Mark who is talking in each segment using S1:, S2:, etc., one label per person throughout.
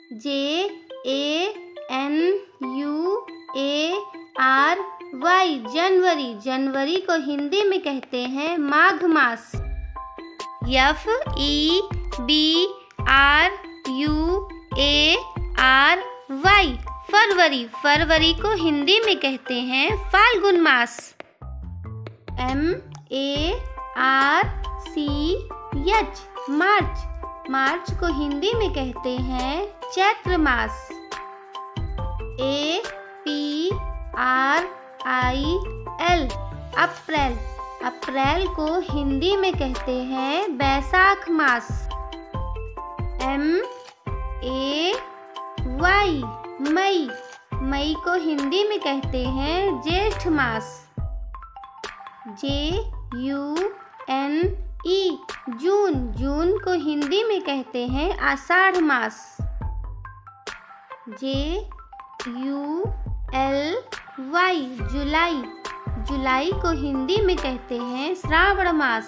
S1: JANUARY जनवरी। जनवरी को हिंदी में कहते हैं माघ मास। FEBRUARY फरवरी। फरवरी को हिंदी में कहते हैं फाल्गुन मास। MARCH मार्च। मार्च को हिंदी में कहते हैं चैत्र मास। APRIL अप्रैल। अप्रैल को हिंदी में कहते हैं बैसाख मास। MAY मई। मई को हिंदी में कहते हैं ज्येष्ठ मास। JUNE जून। जून को हिंदी में कहते हैं आषाढ़ मास। JULY जुलाई। जुलाई को हिंदी में कहते हैं श्रावण मास।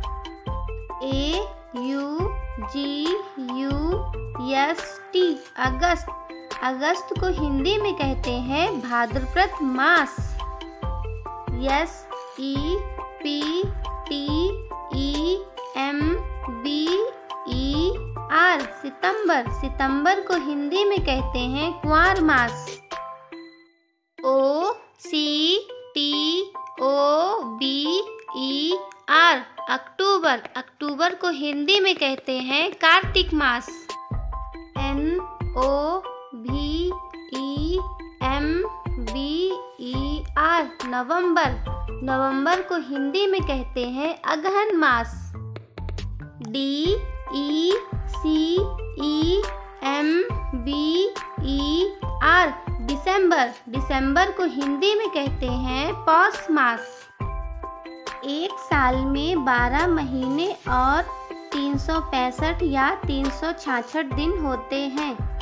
S1: AUGUST अगस्त। अगस्त को हिंदी में कहते हैं भाद्रपद मास। SEPTEMBER सितंबर। सितंबर को हिंदी में कहते हैं कुंवार मास। OCTOBER अक्टूबर। अक्टूबर को हिंदी में कहते हैं कार्तिक मास। NOVEMBER नवंबर। नवंबर को हिंदी में कहते हैं अगहन मास। DECEMBER दिसंबर। दिसंबर को हिंदी में कहते हैं पौष मास। एक साल में 12 महीने और 365 या 366 दिन होते हैं।